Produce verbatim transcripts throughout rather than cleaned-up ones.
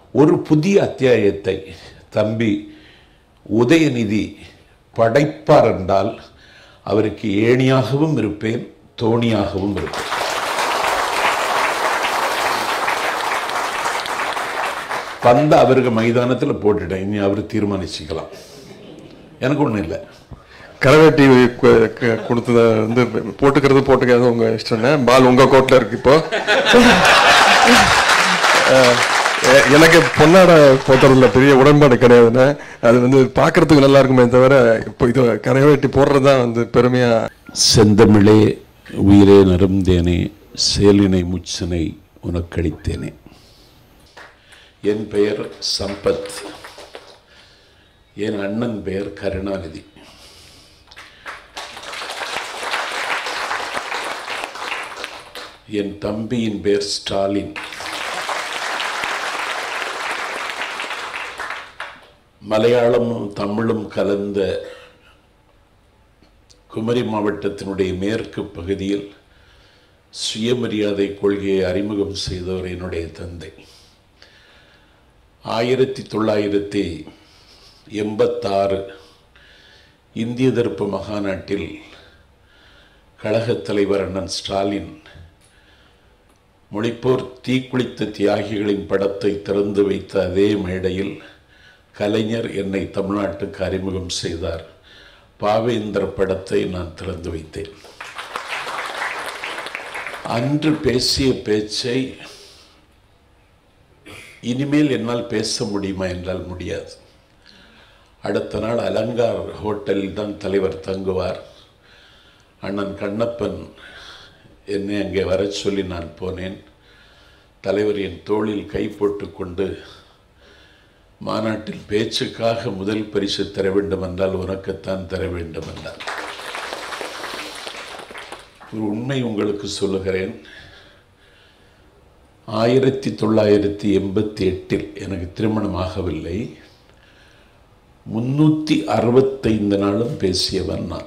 ஒரு புதிய அத்தியாயத்தை தம்பி உதயநிதி படைப்பார் என்றால் அவருக்கு ஏணியாகவும் இருப்பேன், தோணியாகவும் இருப்பேன். பந்த அவருக்கு மைதானத்தில் போட்டுட்டேன், இனி அவர் தீர்மானிச்சுக்கலாம், எனக்கு ஒன்றும் இல்லை. கரவேட்டி கொடுத்தத வந்து போட்டுக்கிறது போட்டுக்கிறது உங்க இஷ்டம். பால் உங்க கோட்ல இருக்கு. இப்போ எனக்கு பொன்னாட போட்டுறதுல பெரிய உடன்பாடு கிடையாதுன்னு, அது வந்து பாக்குறதுக்கு நல்லா இருக்குமே தவிர இப்போ இது கரவேட்டி போடுறதுதான் வந்து பெருமையா. செந்தமிழே உயிரே நருந்தேனே, சேலினை முச்சனை உனக்களித்தேனே. என் பெயர் சம்பத், என் அண்ணன் பெயர் கருணாநிதி. என் தம்பியின் பெயர் ஸ்டாலின். மலையாளமும் தமிழும் கலந்த குமரி மாவட்டத்தினுடைய மேற்கு பகுதியில் சுயமரியாதை கொள்கையை அறிமுகம் செய்தவர் என்னுடைய தந்தை. ஆயிரத்தி தொள்ளாயிரத்தி எண்பத்தாறு இந்திய எதிர்ப்பு மகாநாட்டில் கழகத் தலைவர் அண்ணன் ஸ்டாலின் மொழிப்போர் தீக்குளித்த தியாகிகளின் படத்தை திறந்து வைத்த அதே மேடையில் கலைஞர் என்னை தமிழ்நாட்டுக்கு அறிமுகம் செய்தார். பாவேந்தர் படத்தை நான் திறந்து வைத்தேன். அன்று பேசிய பேச்சை இனிமேல் என்னால் பேச முடியுமா என்றால் முடியாது. அடுத்த நாள் அலங்கார் ஹோட்டலில் தான் தலைவர் தங்குவார். அண்ணன் கண்ணப்பன் என்னை அங்கே வர சொல்லி நான் போனேன். தலைவர் என் தோளில் கை போட்டு கொண்டு, மாநாட்டில் பேச்சுக்காக முதல் பரிசு தர வேண்டும் என்றால் உனக்குத்தான் தர வேண்டும் என்றார். ஒரு உண்மை உங்களுக்கு சொல்லுகிறேன். ஆயிரத்தி தொள்ளாயிரத்தி எண்பத்தி எட்டில் எனக்கு திருமணம் ஆகவில்லை. முன்னூற்றி அறுபத்தைந்து நாளும் பேசியவன் நான்.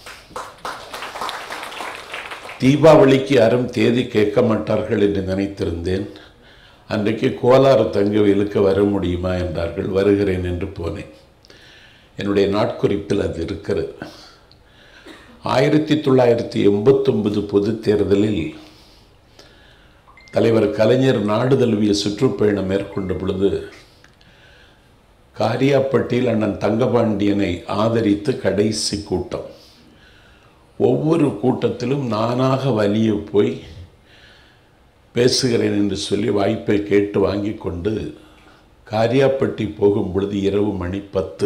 தீபாவளிக்கு யாரும் தேதி கேட்க மாட்டார்கள் என்று நினைத்திருந்தேன். அன்றைக்கு கோலாறு தங்கவேலுக்கு வர முடியுமா என்றார்கள். வருகிறேன் என்று போனேன். என்னுடைய நாட்குறிப்பில் அது இருக்கிறது. ஆயிரத்தி தொள்ளாயிரத்தி எண்பத்தொன்பது பொது தேர்தலில் தலைவர் கலைஞர் நாடு தழுவிய சுற்றுப்பயணம் மேற்கொண்ட பொழுது காரியாப்பட்டியில் அண்ணன் தங்கபாண்டியனை ஆதரித்து கடைசி கூட்டம். ஒவ்வொரு கூட்டத்திலும் நானாக வலிய போய் பேசுகிறேன் என்று சொல்லி வாய்ப்பை கேட்டு வாங்கி கொண்டு காரியாப்பட்டி போகும் பொழுது இரவு மணி பத்து.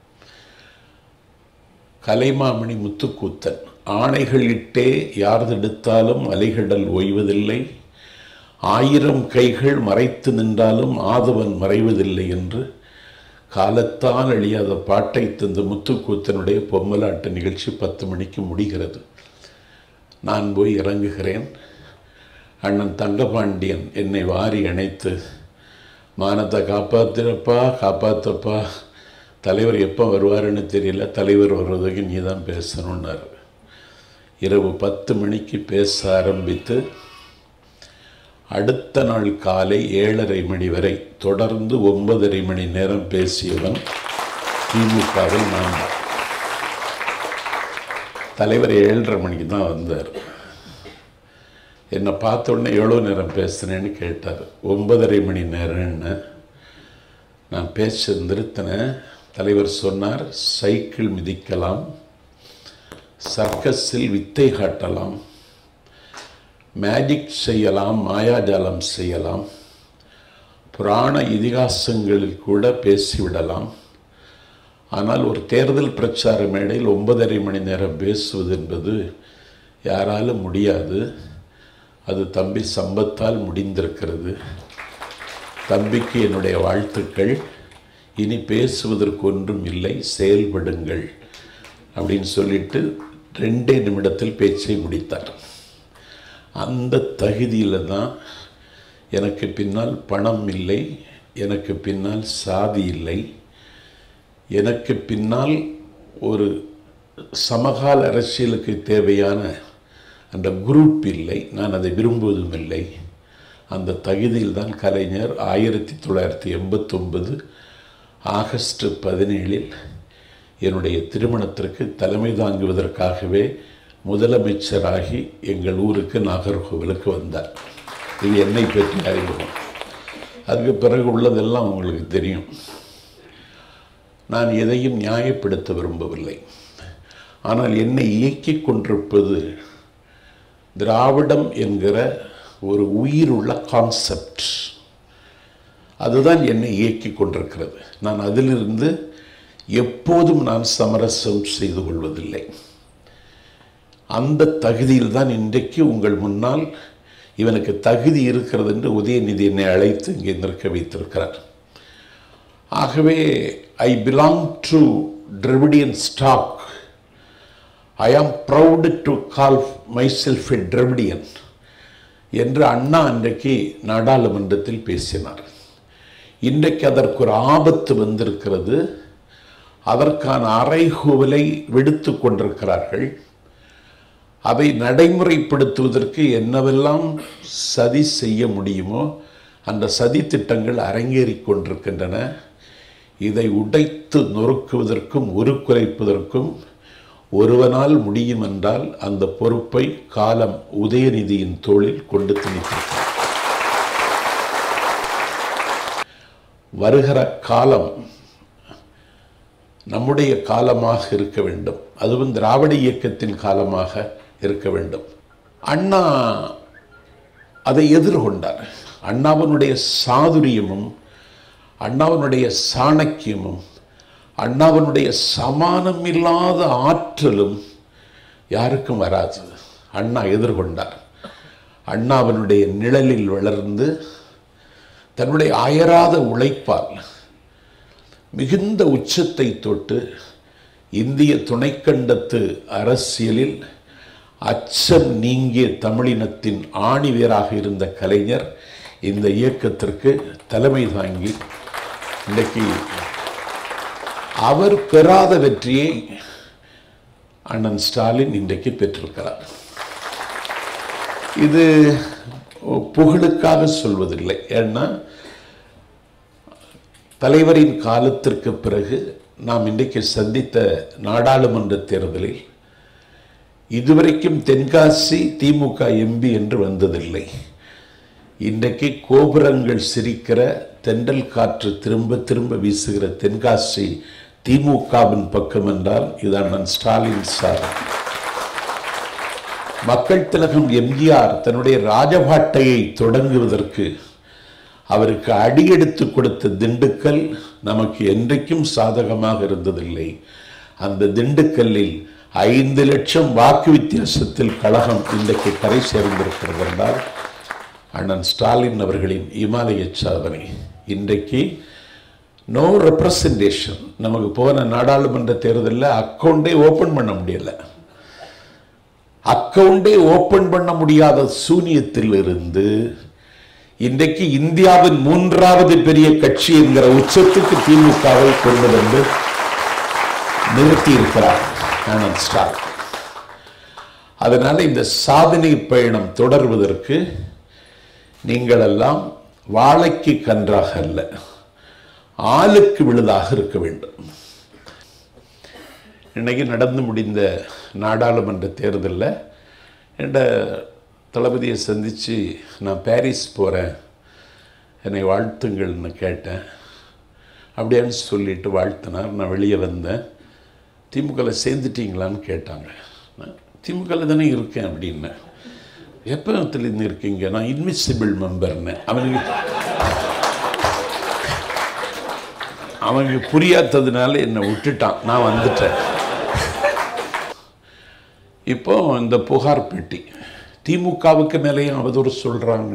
கலைமாமணி முத்துக்கூத்தன் ஆணைகளிட்டே யார்தெடுத்தாலும் அலைகடல் ஓய்வதில்லை, ஆயிரம் கைகள் மறைத்து நின்றாலும் ஆதவன் மறைவதில்லை என்று காலத்தான் அழியாத பாட்டை தந்த முத்துக்கூத்தனுடைய பொம்மலாட்ட நிகழ்ச்சி பத்து மணிக்கு முடிகிறது. நான் போய் இறங்குகிறேன். அண்ணன் தங்கபாண்டியன் என்னை வாரி அணைத்து, மானத்தை காப்பாற்றுறப்பா காப்பாற்றப்பா, தலைவர் எப்போ வருவாருன்னு தெரியல, தலைவர் வர்றதுக்கு நீ தான் பேசணுன்னார். இரவு பத்து மணிக்கு பேச ஆரம்பித்து அடுத்த நாள் காலை ஏழரை மணி வரை தொடர்ந்து ஒன்பதரை மணி நேரம் பேசியவன் திமுகவில் நான். தலைவர் ஏழரை மணிக்கு தான் வந்தார். என்னை பார்த்த உடனே எவ்வளோ நேரம் பேசுனேன்னு கேட்டார். ஒன்பதரை மணி நேரம்னு. நான் பேச நிறுத்தினேன். தலைவர் சொன்னார், சைக்கிள் மிதிக்கலாம், சர்க்கஸில் வித்தை காட்டலாம், மேஜிக் செய்யலாம், மாயாஜாலம் செய்யலாம், புராண இதிகாசங்களில் கூட பேசிவிடலாம். ஆனால் ஒரு தேர்தல் பிரச்சார மேடையில் ஒன்பதரை மணி நேரம் பேசுவது என்பது யாராலும் முடியாது. அது தம்பி சம்பத்தால் முடிந்திருக்கிறது. தம்பிக்கு என்னுடைய வாழ்த்துக்கள். இனி பேசுவதற்கு ஒன்றும் இல்லை, செயல்படுங்கள் அப்படின்னு சொல்லிட்டு ரெண்டே நிமிடத்தில் பேச்சை முடித்தார். அந்த தகுதியில் தான் எனக்கு பின்னால் பணம் இல்லை, எனக்கு பின்னால் சாதி இல்லை, எனக்கு பின்னால் ஒரு சமகால அரசியலுக்கு தேவையான அந்த குரூப் இல்லை. நான் அதை விரும்புவதும் இல்லை. அந்த தகுதியில் தான் கலைஞர் ஆயிரத்தி தொள்ளாயிரத்தி எண்பத்தி ஒன்பது ஆகஸ்ட் பதினேழில் என்னுடைய திருமணத்திற்கு தலைமை தாங்குவதற்காகவே முதலமைச்சராகி எங்கள் ஊருக்கு நாகர்கோவிலுக்கு வந்தார். இது என்னை பற்றி அறிமுகம். அதுக்கு பிறகு உள்ளதெல்லாம் உங்களுக்கு தெரியும். நான் எதையும் நியாயப்படுத்த விரும்பவில்லை. ஆனால் என்னை இயக்கிக் கொண்டிருப்பது திராவிடம் என்கிற ஒரு உயிருள்ள கான்செப்ட். அதுதான் என்னை இயக்கிக் கொண்டிருக்கிறது. நான் அதிலிருந்து எப்போதும் நான் சமரசம் செய்து கொள்வதில்லை. அந்த தகுதியில் தான் இன்றைக்கு உங்கள் முன்னால் இவனுக்கு தகுதி இருக்கிறது என்று உதயநிதி என்னை அழைத்து இங்கே நிற்க வைத்திருக்கிறார். ஆகவே I belong to Dravidian stock. I am proud to call myself a Dravidian என்று அண்ணா அன்றைக்கு நாடாளுமன்றத்தில் பேசினார். இன்றைக்கு அதற்கு ஒரு ஆபத்து வந்திருக்கிறது. அதற்கான அறைகூவலை விடுத்து கொண்டிருக்கிறார்கள். அதை நடைமுறைப்படுத்துவதற்கு என்னவெல்லாம் சதி செய்ய முடியுமோ அந்த சதி திட்டங்கள் அரங்கேறிக் கொண்டிருக்கின்றன. இதை உடைத்து நொறுக்குவதற்கும் உருக்குலைப்பதற்கும் ஒருவனால் முடியும் என்றால் அந்த பொறுப்பை காலம் உதயநிதியின் தோளில் கொண்டு திணிக்கிறது. வருகிற காலம் நம்முடைய காலமாக இருக்க வேண்டும். அதுவும் திராவிட இயக்கத்தின் காலமாக இருக்க வேண்டும். அண்ணா அதை எதிர்கொண்டார். அண்ணாவினுடைய சாதுரியமும் அண்ணாவினுடைய சாணக்கியமும் அண்ணாவினுடைய சமானம் இல்லாத ஆற்றலும் யாருக்கும் வராது. அண்ணா எதிர்கொண்டார். அண்ணாவினுடைய நிழலில் வளர்ந்து தன்னுடைய அயராத உழைப்பால் மிகுந்த உச்சத்தை தொட்டு இந்திய துணைக்கண்டத்து அரசியலில் அச்சம் நீங்கிய தமிழினத்தின் ஆணிவேராக இருந்த கலைஞர் இந்த இயக்கத்திற்கு தலைமை தாங்கி இன்றைக்கு அவர் பெறாத வெற்றியை அண்ணன் ஸ்டாலின் இன்றைக்கு பெற்றிருக்கிறார். இது புகழுக்காக சொல்வதில்லை. ஏன்னா தலைவரின் காலத்திற்கு பிறகு நாம் இன்றைக்கு சந்தித்த நாடாளுமன்ற தேர்தலில் இதுவரைக்கும் தென்காசி திமுக எம்பி என்று வந்ததில்லை. இன்றைக்கு கோபுரங்கள் சிரிக்கிற தென்றல் காற்று திரும்ப திரும்ப வீசுகிற தென்காசி திமுகவின் பக்கம் என்றால் இது அண்ணன் ஸ்டாலின் சார். மக்கள் திலகம் எம்ஜிஆர் தன்னுடைய ராஜபாட்டையை தொடங்குவதற்கு அவருக்கு அடியெடுத்து கொடுத்த திண்டுக்கல் நமக்கு என்றைக்கும் சாதகமாக இருந்ததில்லை. அந்த திண்டுக்கல்லில் ஐந்து லட்சம் வாக்கு வித்தியாசத்தில் கழகம் இன்றைக்கு கரை சேர்ந்திருக்கிறது என்றால் அண்ணன் ஸ்டாலின் அவர்களின் இமாலய சாதனை. இன்றைக்கு நோ ரெப்ரசன்டேஷன். நமக்கு போன நாடாளுமன்ற தேர்தலில் அக்கௌண்டே ஓப்பன் பண்ண முடியல. அக்கௌண்டே ஓப்பன் பண்ண முடியாத சூனியத்தில் இருந்து இன்றைக்கு இந்தியாவின் மூன்றாவது பெரிய கட்சி என்கிற உச்சத்துக்கு திமுகவை கொண்டு வந்து நிறுத்தி இருக்கிறார் அண்ணன் ஸ்டாலின். அதனால இந்த சாதனை பயணம் தொடர்வதற்கு நீங்கள் எல்லாம் வாழைக்கு கன்றாக அல்ல, ஆளுக்கு விழுதாக இருக்க வேண்டும். இன்னைக்கு நடந்து முடிந்த நாடாளுமன்ற தேர்தலில் என்ற தளபதியை சந்தித்து நான் பாரிஸ் போகிறேன், என்னை வாழ்த்துங்கள்னு கேட்டேன். அப்படியான்னு சொல்லிட்டு வாழ்த்தினார். நான் வெளியே வந்தேன். திமுகவில் சேர்ந்துட்டீங்களான்னு கேட்டாங்க. நான் திமுகவில் தானே இருக்கேன் அப்படின்னேன். எப்போத்துலேருந்து இருக்கீங்க? நான் இன்விசிபிள் மெம்பர்னு. அவனுக்கு அவனுக்கு புரியாததுனால என்னை விட்டுட்டான். நான் வந்துட்டேன். இப்போ இந்த புகார் பெட்டி திமுகவுக்கு மேலேயும் அவதூறு சொல்கிறாங்க.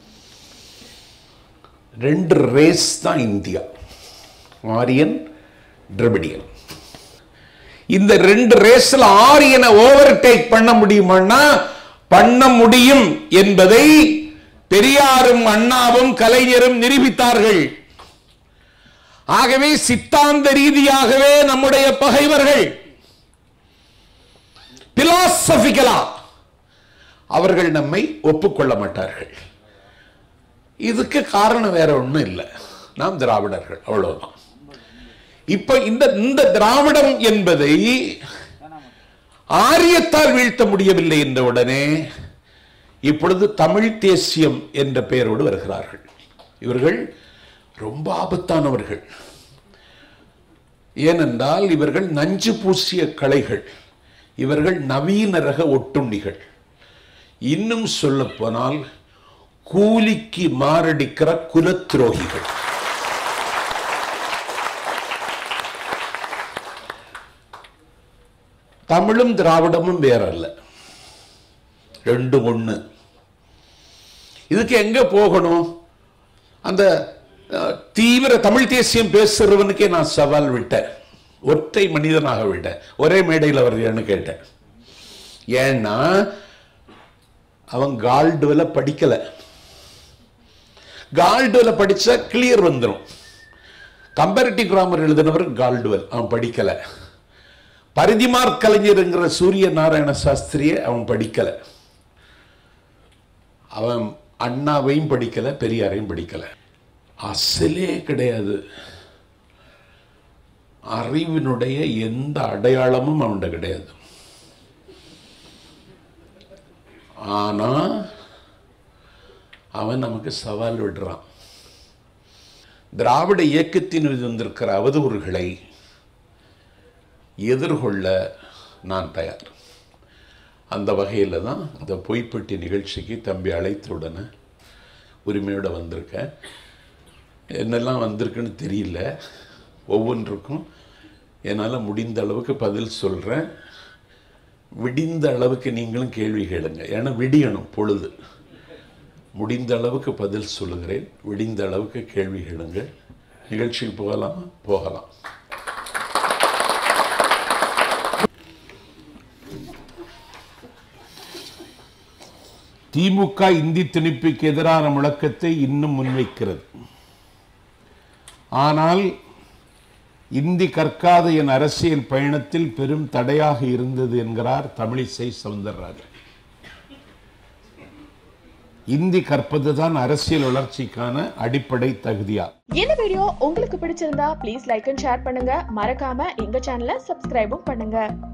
ரெண்டு ரேஸ் தான் இந்தியா, ஆரியன் டிராவிடியன். இந்த ரெண்டு ரேஸ்ல ஆரியனை ஓவர்டேக் பண்ண முடியுமான்னா பண்ண முடியும் என்பதை பெரியாரும் அண்ணாவும் கலைஞரும் நிரூபித்தார்கள். ஆகவே சித்தாந்த ரீதியாகவே நம்முடைய பகைவர்கள் பிலாசபிக்கலா அவர்கள் நம்மை ஒப்புக்கொள்ள மாட்டார்கள். இதுக்கு காரணம் வேற ஒன்றும் இல்லை, நாம் திராவிடர்கள், அவ்வளவுதான். இப்ப இந்த இந்த திராவிடம் என்பதை ஆரியத்தால் வீழ்த்த முடியவில்லை என்ற உடனே இப்பொழுது தமிழ் தேசியம் என்ற பெயரோடு வருகிறார்கள். இவர்கள் ரொம்ப ஆபத்தானவர்கள். ஏனென்றால் இவர்கள் நஞ்சு பூசிய களைகள், இவர்கள் நவீன ரக ஒட்டுண்ணிகள். இன்னும் சொல்ல போனால் கூலிக்கு மாரடிக்கிற குலத்துரோகிகள். தமிழும் திராவிடமும் வேறல்ல, ரெண்டு ஒண்ணு. இதுக்கு எங்க போகணும்? அந்த தீவிர தமிழ் தேசியம் பேசுறவனுக்கே நான் சவால் விட்டேன், ஒற்றை மனிதனாக விட்டேன். ஒரே மேடையில் வருகிறேன்னு கேட்டேன். ஏன்னா அவன் கால்டுவல படிக்கல. கால்டுவல படிச்சா கிளியர் வந்துடும். கம்பேரிட்டிவ் கிராமர் எழுதினவர் கால்டுவல், அவன் படிக்கல. பரிதிமார் கலைஞருங்கிற சூரிய நாராயண சாஸ்திரியை அவன் படிக்கல. அவன் அண்ணாவையும் படிக்கல, பெரியாரையும் படிக்கல. அசலே கிடையாது. அறிவினுடைய எந்த அடையாளமும் அவன்கிட்ட கிடையாது. ஆனா அவன் நமக்கு சவால் விடுறான். திராவிட இயக்கத்தின் மீது வந்திருக்கிற அவதூறுகளை எதிர்கொள்ள நான் தயார். அந்த வகையில் தான் இந்த பொய்ப்பட்டி நிகழ்ச்சிக்கு தம்பி அழைத்த உடனே உரிமையோடு வந்திருக்கேன். என்னெல்லாம் வந்திருக்குன்னு தெரியல, ஒவ்வொன்றுக்கும் என்னால் முடிந்த அளவுக்கு பதில் சொல்கிறேன். விடிந்த அளவுக்கு நீங்களும் கேள்வி கேளுங்க, ஏன்னா விடியணும் பொழுது. முடிந்த அளவுக்கு பதில் சொல்லுகிறேன், விடிந்த அளவுக்கு கேள்வி கேளுங்க. நிகழ்ச்சியில் போகலாம் போகலாம் திமுக இந்தி திணிப்புக்கு எதிரான முழக்கத்தை இன்னும் முன்வைக்கிறது. ஆனால் இந்தி கற்காத என் அரசியல் பயணத்தில் பெரும் தடையாக இருந்தது என்கிறார் தமிழிசை சவுந்தரராஜன். இந்தி கற்பதுதான் அரசியல் வளர்ச்சிக்கான அடிப்படை தகுதியா? இந்த வீடியோ உங்களுக்கு பிடிச்சிருந்தா ப்ளீஸ் லைக் அண்ட் ஷேர் பண்ணுங்க. மறக்காம எங்க சேனலை சப்ஸ்கிரைபும் பண்ணுங்க.